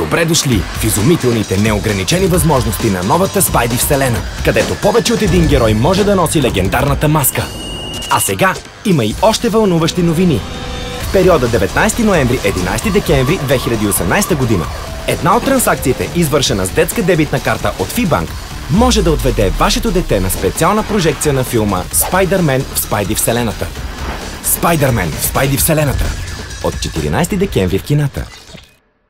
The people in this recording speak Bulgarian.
Добре дошли в изумителните неограничени възможности на новата Спайди вселена, където повече от един герой може да носи легендарната маска. А сега има и още вълнуващи новини. В периода 19 ноември – 11 декември 2018 година една от транзакциите, извършена с детска дебитна карта от FIBank, може да отведе вашето дете на специална прожекция на филма Спайдърмен в Спайди вселената. Спайдърмен в Спайди вселената от 14 декември в кината.